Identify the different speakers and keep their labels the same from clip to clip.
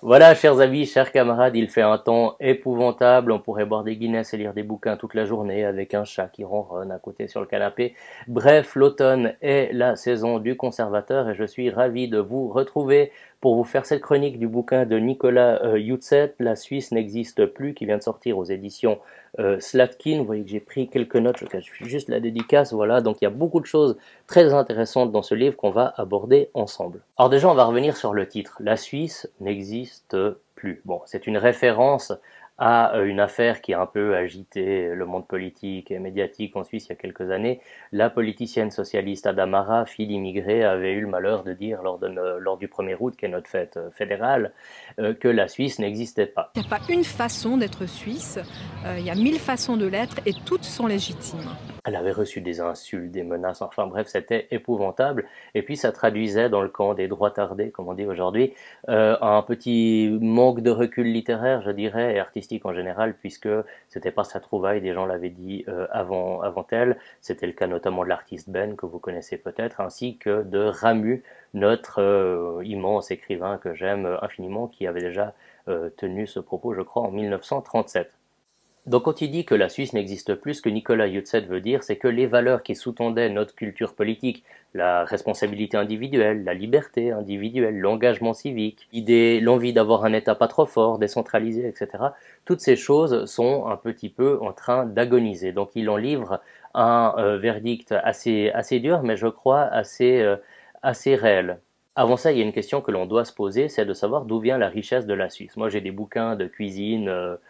Speaker 1: Voilà, chers amis, chers camarades, il fait un temps épouvantable. On pourrait boire des Guinness et lire des bouquins toute la journée avec un chat qui ronronne à côté sur le canapé. Bref, l'automne est la saison du conservateur et je suis ravi de vous retrouver pour vous faire cette chronique du bouquin de Nicolas Youtzet, La Suisse n'existe plus, qui vient de sortir aux éditions Slatkin. Vous voyez que j'ai pris quelques notes, je cache juste la dédicace. Voilà, donc il y a beaucoup de choses très intéressantes dans ce livre qu'on va aborder ensemble. Alors déjà, on va revenir sur le titre. La Suisse n'existe plus. Bon, c'est une référence à une affaire qui a un peu agité le monde politique et médiatique en Suisse il y a quelques années. La politicienne socialiste Adamara, fille d'immigrés, avait eu le malheur de dire lors du 1er août, qui est notre fête fédérale, que la Suisse n'existait pas.
Speaker 2: Il n'y a pas une façon d'être suisse, il y a 1000 façons de l'être et toutes sont légitimes.
Speaker 1: Elle avait reçu des insultes, des menaces, enfin bref, c'était épouvantable. Et puis ça traduisait dans le camp des droits tardés, comme on dit aujourd'hui, un petit manque de recul littéraire, je dirais, et artistique en général, puisque c'était pas sa trouvaille, des gens l'avaient dit avant elle. C'était le cas notamment de l'artiste Ben, que vous connaissez peut-être, ainsi que de Ramu, notre immense écrivain que j'aime infiniment, qui avait déjà tenu ce propos, je crois, en 1937. Donc quand il dit que la Suisse n'existe plus, ce que Nicolas Youtzet veut dire, c'est que les valeurs qui sous-tendaient notre culture politique, la responsabilité individuelle, la liberté individuelle, l'engagement civique, l'envie d'avoir un État pas trop fort, décentralisé, etc., toutes ces choses sont un petit peu en train d'agoniser. Donc il en livre un verdict assez dur, mais je crois assez réel. Avant ça, il y a une question que l'on doit se poser, c'est de savoir d'où vient la richesse de la Suisse. Moi, j'ai des bouquins de cuisine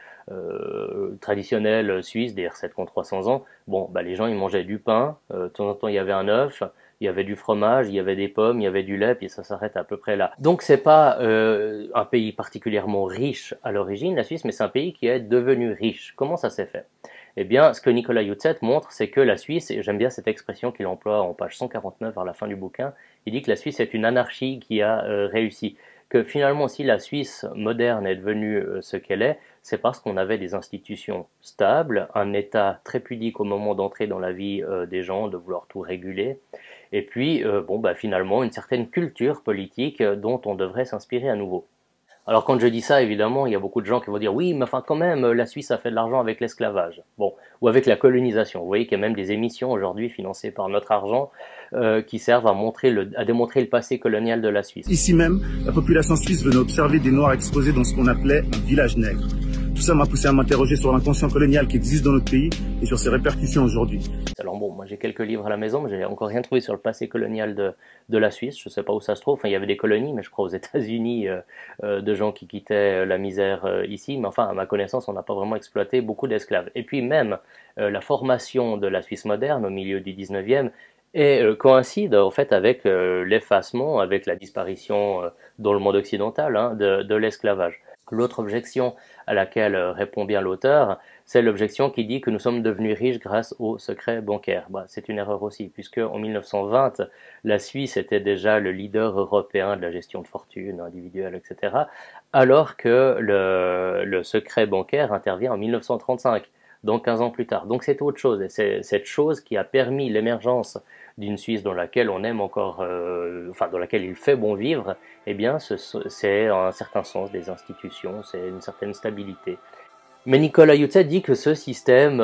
Speaker 1: traditionnelle suisse, des recettes qui ont 300 ans. Bon, bah, les gens, ils mangeaient du pain, de temps en temps, il y avait un œuf, il y avait du fromage, il y avait des pommes, il y avait du lait, puis ça s'arrête à peu près là. Donc, c'est pas un pays particulièrement riche à l'origine, la Suisse, mais c'est un pays qui est devenu riche. Comment ça s'est fait? Eh bien, ce que Nicolas Youtzet montre, c'est que la Suisse, et j'aime bien cette expression qu'il emploie en page 149 vers la fin du bouquin, il dit que la Suisse est une anarchie qui a réussi. Que finalement, si la Suisse moderne est devenue ce qu'elle est, c'est parce qu'on avait des institutions stables, un État très pudique au moment d'entrer dans la vie des gens, de vouloir tout réguler, et puis, bon, bah, finalement, une certaine culture politique dont on devrait s'inspirer à nouveau. Alors quand je dis ça, évidemment, il y a beaucoup de gens qui vont dire oui, mais enfin quand même, la Suisse a fait de l'argent avec l'esclavage, bon, ou avec la colonisation. Vous voyez qu'il y a même des émissions aujourd'hui financées par notre argent qui servent à démontrer le passé colonial de la Suisse.
Speaker 3: Ici même, la population suisse venait observer des Noirs exposés dans ce qu'on appelait un village nègre. Tout ça m'a poussé à m'interroger sur l'inconscient colonial qui existe dans notre pays et sur ses répercussions aujourd'hui.
Speaker 1: Alors bon, moi j'ai quelques livres à la maison, mais j'ai encore rien trouvé sur le passé colonial de la Suisse. Je ne sais pas où ça se trouve. Enfin, il y avait des colonies, mais je crois aux États-Unis, de gens qui quittaient la misère ici. Mais enfin, à ma connaissance, on n'a pas vraiment exploité beaucoup d'esclaves. Et puis même la formation de la Suisse moderne au milieu du 19e et coïncide en fait avec l'effacement, avec la disparition dans le monde occidental de l'esclavage. L'autre objection à laquelle répond bien l'auteur, c'est l'objection qui dit que nous sommes devenus riches grâce au secret bancaire. Bah, c'est une erreur aussi, puisque en 1920, la Suisse était déjà le leader européen de la gestion de fortune individuelle, etc., alors que le secret bancaire intervient en 1935, donc 15 ans plus tard. Donc c'est autre chose, et c'est cette chose qui a permis l'émergence d'une Suisse dans laquelle on aime encore, enfin dans laquelle il fait bon vivre, eh bien c'est en un certain sens des institutions, c'est une certaine stabilité. Mais Nicolas Youtzet dit que ce système,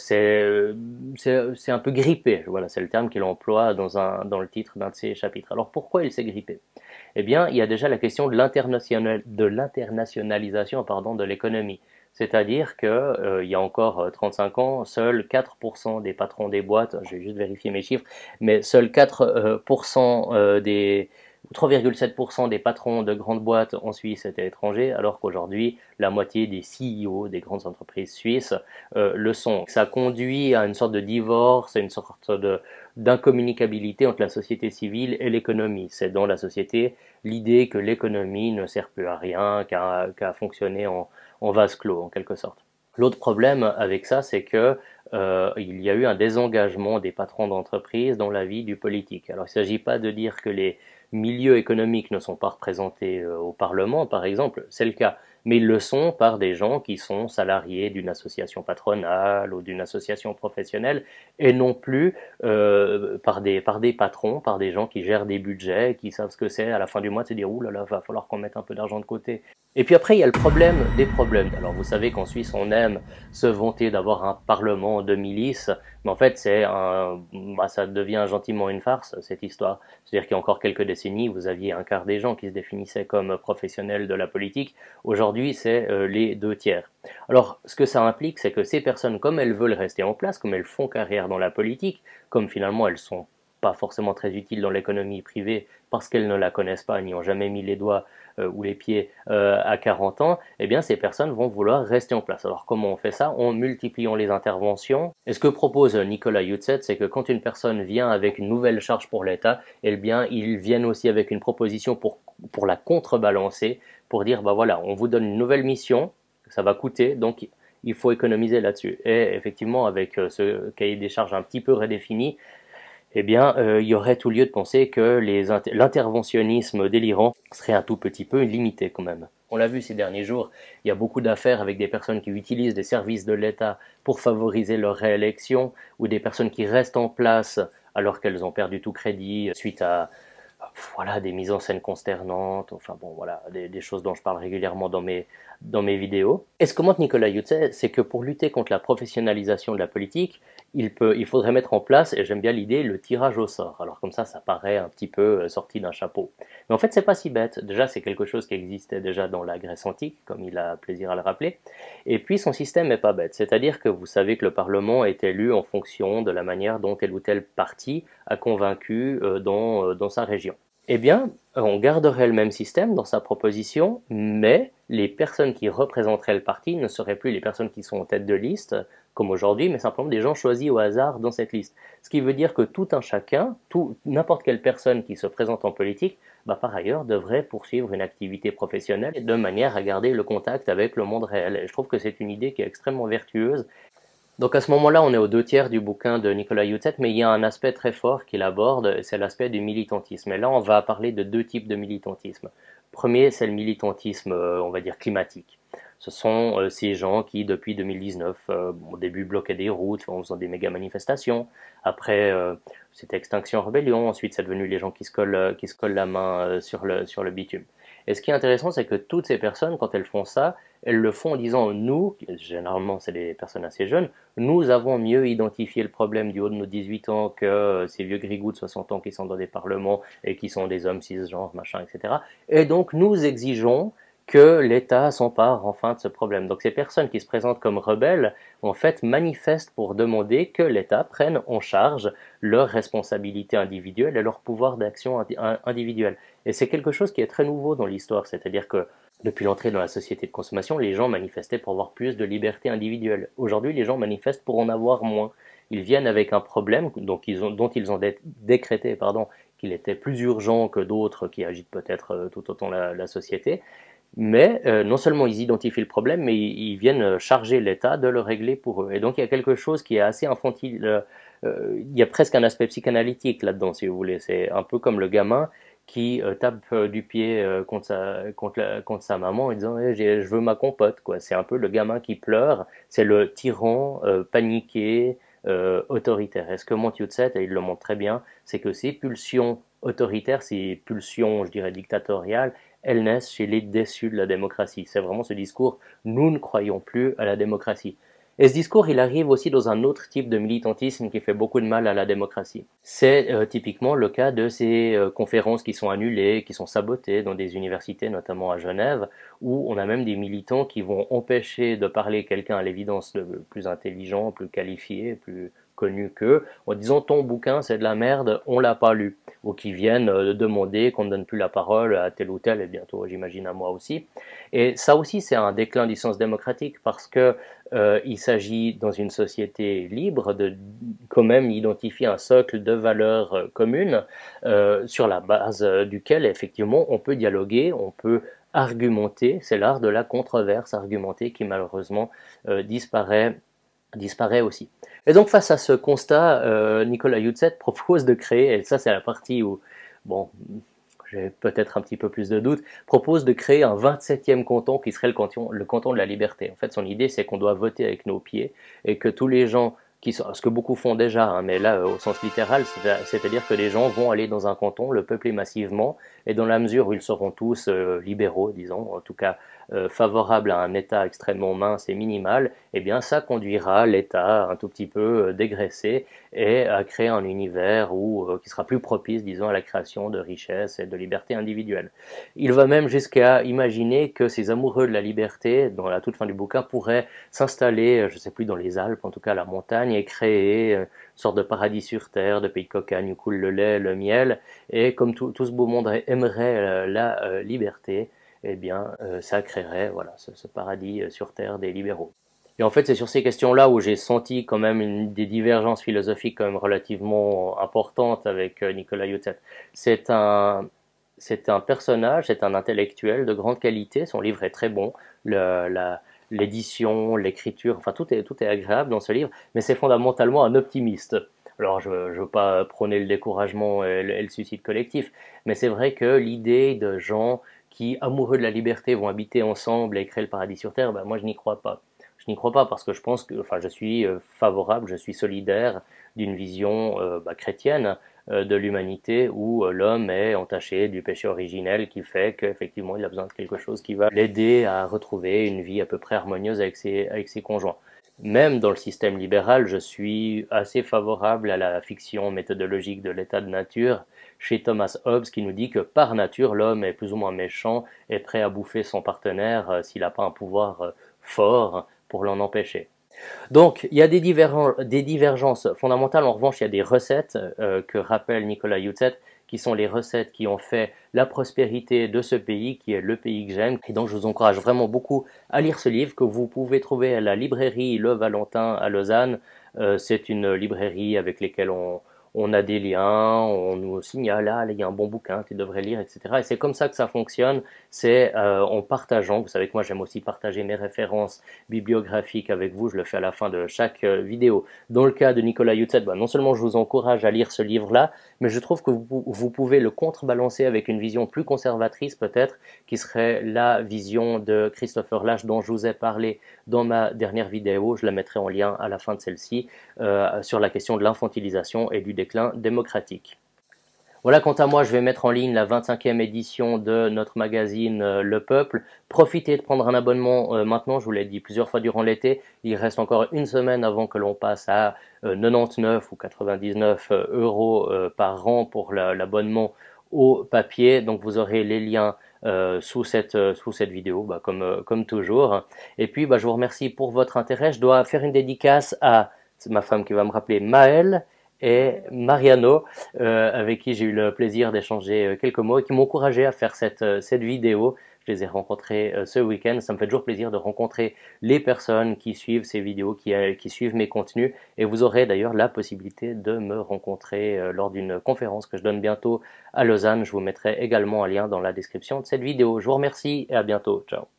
Speaker 1: c'est un peu grippé. Voilà, c'est le terme qu'il emploie dans le titre d'un de ses chapitres. Alors pourquoi il s'est grippé? Eh bien, il y a déjà la question de l'internationalisation, pardon, de l'économie. C'est-à-dire que il y a encore 35 ans, seuls 4% des patrons des boîtes, je vais juste vérifier mes chiffres, mais seuls 4% des 3,7% des patrons de grandes boîtes en Suisse étaient étrangers, alors qu'aujourd'hui, la moitié des CEO des grandes entreprises suisses le sont. Ça conduit à une sorte de divorce, à une sorte d'incommunicabilité entre la société civile et l'économie. C'est dans la société l'idée que l'économie ne sert plus à rien, qu'à fonctionner en vase clos, en quelque sorte. L'autre problème avec ça, c'est que il y a eu un désengagement des patrons d'entreprise dans la vie du politique. Alors il ne s'agit pas de dire que les milieux économiques ne sont pas représentés au Parlement, par exemple, c'est le cas, mais ils le sont par des gens qui sont salariés d'une association patronale ou d'une association professionnelle, et non plus par des patrons, par des gens qui gèrent des budgets, qui savent ce que c'est à la fin du mois de se dire « Ouh là là, va falloir qu'on mette un peu d'argent de côté ». Et puis après, il y a le problème des problèmes. Alors vous savez qu'en Suisse, on aime se vanter d'avoir un parlement de milices, mais en fait, ça devient gentiment une farce, cette histoire. C'est-à-dire qu'il y a encore quelques décennies, vous aviez un quart des gens qui se définissaient comme professionnels de la politique. Aujourd'hui, c'est les 2 tiers. Alors, ce que ça implique, c'est que ces personnes, comme elles veulent rester en place, comme elles font carrière dans la politique, comme finalement elles sont pas forcément très utiles dans l'économie privée parce qu'elles ne la connaissent pas, n'y ont jamais mis les doigts ou les pieds à 40 ans, eh bien ces personnes vont vouloir rester en place. Alors comment on fait ça? En multipliant les interventions. Et ce que propose Nicolas Youtzet, c'est que quand une personne vient avec une nouvelle charge pour l'État, eh bien ils viennent aussi avec une proposition pour la contrebalancer, pour dire bah voilà, on vous donne une nouvelle mission, ça va coûter, donc il faut économiser là-dessus. Et effectivement, avec ce cahier des charges un petit peu redéfini, eh bien, il y aurait tout lieu de penser que l'interventionnisme délirant serait un tout petit peu limité quand même. On l'a vu ces derniers jours, il y a beaucoup d'affaires avec des personnes qui utilisent des services de l'État pour favoriser leur réélection, ou des personnes qui restent en place alors qu'elles ont perdu tout crédit suite à voilà, des mises en scène consternantes, enfin bon, voilà, des choses dont je parle régulièrement dans mes vidéos. Et ce que montre Nicolas Youtzet, c'est que pour lutter contre la professionnalisation de la politique, il faudrait mettre en place, et j'aime bien l'idée, le tirage au sort. Alors comme ça paraît un petit peu sorti d'un chapeau. Mais en fait, c'est pas si bête. Déjà, c'est quelque chose qui existait déjà dans la Grèce antique, comme il a plaisir à le rappeler. Et puis, son système est pas bête. C'est-à-dire que vous savez que le Parlement est élu en fonction de la manière dont tel ou tel parti a convaincu dans sa région. Eh bien, on garderait le même système dans sa proposition, mais les personnes qui représenteraient le parti ne seraient plus les personnes qui sont en tête de liste, comme aujourd'hui, mais simplement des gens choisis au hasard dans cette liste. Ce qui veut dire que tout un chacun, n'importe quelle personne qui se présente en politique, par ailleurs, devrait poursuivre une activité professionnelle de manière à garder le contact avec le monde réel. Et je trouve que c'est une idée qui est extrêmement vertueuse. Donc à ce moment-là, on est aux 2 tiers du bouquin de Nicolas Youtzet, mais il y a un aspect très fort qu'il aborde, c'est l'aspect du militantisme. Et là, on va parler de 2 types de militantisme. Premier, c'est le militantisme, on va dire, climatique. Ce sont ces gens qui, depuis 2019, au début bloquaient des routes en faisant des méga manifestations. Après, c'était Extinction Rebellion. Ensuite, c'est devenu les gens qui se collent la main sur le bitume. Et ce qui est intéressant, c'est que toutes ces personnes, quand elles font ça, elles le font en disant nous, généralement c'est des personnes assez jeunes, nous avons mieux identifié le problème du haut de nos 18 ans que ces vieux grigous de 60 ans qui sont dans des parlements et qui sont des hommes cisgenres, machin, etc. Et donc nous exigeons que l'État s'empare enfin de ce problème. Donc ces personnes qui se présentent comme rebelles, en fait, manifestent pour demander que l'État prenne en charge leurs responsabilités individuelles et leur pouvoir d'action individuelle. Et c'est quelque chose qui est très nouveau dans l'histoire, c'est-à-dire que depuis l'entrée dans la société de consommation, les gens manifestaient pour avoir plus de liberté individuelle. Aujourd'hui, les gens manifestent pour en avoir moins. Ils viennent avec un problème dont ils ont décrété qu'il était plus urgent que d'autres qui agitent peut-être tout autant la société. Mais non seulement ils identifient le problème, mais ils viennent charger l'État de le régler pour eux. Et donc il y a quelque chose qui est assez infantile. Il y a presque un aspect psychanalytique là-dedans, si vous voulez. C'est un peu comme le gamin qui tape du pied contre sa maman en disant je veux ma compote, quoi. C'est un peu le gamin qui pleure, c'est le tyran paniqué, autoritaire. Et ce que montre Youtzet, et il le montre très bien, c'est que ces pulsions autoritaires, ces pulsions, je dirais, dictatoriales, elles naissent chez les déçus de la démocratie. C'est vraiment ce discours « nous ne croyons plus à la démocratie ». Et ce discours, il arrive aussi dans un autre type de militantisme qui fait beaucoup de mal à la démocratie. C'est typiquement le cas de ces conférences qui sont annulées, qui sont sabotées dans des universités, notamment à Genève, où on a même des militants qui vont empêcher de parler quelqu'un à l'évidence plus intelligent, plus qualifié, plus connu qu'eux, en disant ton bouquin c'est de la merde, on l'a pas lu, ou qui viennent demander qu'on ne donne plus la parole à tel ou tel, et bientôt j'imagine à moi aussi. Et ça aussi c'est un déclin du sens démocratique, parce que il s'agit dans une société libre de quand même identifier un socle de valeurs communes sur la base duquel effectivement on peut dialoguer, on peut argumenter. C'est l'art de la controverse argumentée qui malheureusement disparaît aussi. Et donc face à ce constat, Nicolas Youtzet propose de créer, et ça c'est la partie où, bon, j'ai peut-être un petit peu plus de doutes, propose de créer un 27e canton qui serait le canton de la liberté. En fait, son idée c'est qu'on doit voter avec nos pieds, et que tous les gens ce que beaucoup font déjà, hein, mais là au sens littéral, c'est-à-dire que les gens vont aller dans un canton, le peupler massivement, et dans la mesure où ils seront tous libéraux, disons, en tout cas favorables à un État extrêmement mince et minimal, eh bien ça conduira l'État un tout petit peu dégraissé et à créer un univers qui sera plus propice, disons, à la création de richesses et de liberté individuelle. Il va même jusqu'à imaginer que ces amoureux de la liberté, dans la toute fin du bouquin, pourraient s'installer, je ne sais plus, dans les Alpes, en tout cas à la montagne, et créer une sorte de paradis sur terre, de pays de cocagne où coule le lait, le miel, et comme tout ce beau monde aimerait la liberté, eh bien, ça créerait voilà, ce paradis sur terre des libéraux. Et en fait, c'est sur ces questions-là où j'ai senti quand même des divergences philosophiques quand même relativement importantes avec Nicolas Youtzet. C'est un, c'est un personnage, c'est un intellectuel de grande qualité. Son livre est très bon. L'édition, l'écriture, enfin tout est agréable dans ce livre, mais c'est fondamentalement un optimiste. Alors je ne veux pas prôner le découragement et le suicide collectif, mais c'est vrai que l'idée de gens qui, amoureux de la liberté, vont habiter ensemble et créer le paradis sur Terre, ben moi je n'y crois pas. Je n'y crois pas parce que je pense que, enfin, je suis favorable, je suis solidaire d'une vision chrétienne de l'humanité où l'homme est entaché du péché originel qui fait qu'effectivement il a besoin de quelque chose qui va l'aider à retrouver une vie à peu près harmonieuse avec ses conjoints. Même dans le système libéral, je suis assez favorable à la fiction méthodologique de l'état de nature chez Thomas Hobbes qui nous dit que par nature l'homme est plus ou moins méchant et prêt à bouffer son partenaire s'il n'a pas un pouvoir fort pour l'en empêcher. Donc, il y a des divergences fondamentales. En revanche, il y a des recettes que rappelle Nicolas Youtzet, qui sont les recettes qui ont fait la prospérité de ce pays, qui est le pays que j'aime. Et donc, je vous encourage vraiment beaucoup à lire ce livre que vous pouvez trouver à la librairie Le Valentin à Lausanne. C'est une librairie avec laquelle on a des liens, on nous signale, ah, il y a un bon bouquin, tu devrais lire, etc. Et c'est comme ça que ça fonctionne, c'est en partageant. Vous savez que moi j'aime aussi partager mes références bibliographiques avec vous, je le fais à la fin de chaque vidéo. Dans le cas de Nicolas Youtzet, non seulement je vous encourage à lire ce livre-là, mais je trouve que vous pouvez le contrebalancer avec une vision plus conservatrice peut-être, qui serait la vision de Christopher Lasch dont je vous ai parlé dans ma dernière vidéo, je la mettrai en lien à la fin de celle-ci, sur la question de l'infantilisation et du déclin démocratique. Voilà, quant à moi, je vais mettre en ligne la 25e édition de notre magazine Le Peuple. Profitez de prendre un abonnement maintenant, je vous l'ai dit plusieurs fois durant l'été. Il reste encore une semaine avant que l'on passe à 99 ou 99 euros par an pour l'abonnement au papier. Donc vous aurez les liens sous cette vidéo, comme toujours. Et puis, je vous remercie pour votre intérêt. Je dois faire une dédicace à ma femme qui va me rappeler, Maëlle, et Mariano, avec qui j'ai eu le plaisir d'échanger quelques mots et qui m'ont encouragé à faire cette vidéo. Je les ai rencontrés ce week-end. Ça me fait toujours plaisir de rencontrer les personnes qui suivent ces vidéos, qui suivent mes contenus. Et vous aurez d'ailleurs la possibilité de me rencontrer lors d'une conférence que je donne bientôt à Lausanne. Je vous mettrai également un lien dans la description de cette vidéo. Je vous remercie et à bientôt. Ciao.